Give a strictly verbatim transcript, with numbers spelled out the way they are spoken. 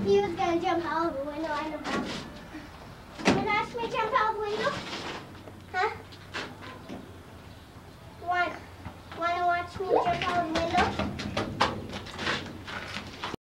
He was gonna jump out of the window. I know how. You wanna ask me to jump out of the window? Huh? Want, wanna watch me jump out of the window?